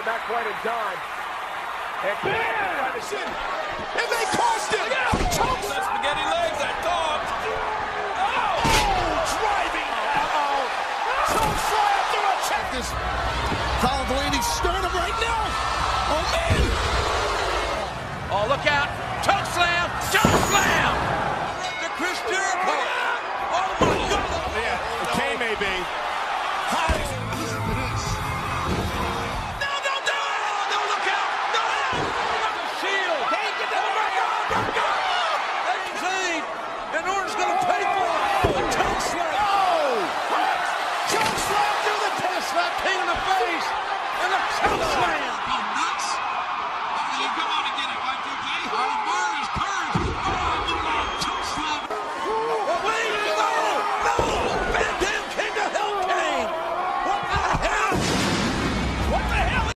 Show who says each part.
Speaker 1: but not quite in time. And by the shin.
Speaker 2: And they cost him!
Speaker 3: Chokes! That spaghetti legs, that dog!
Speaker 2: Oh, driving! Choke slam through a check! This Colin Delaney sternum right now! Oh, man!
Speaker 3: Oh, look out!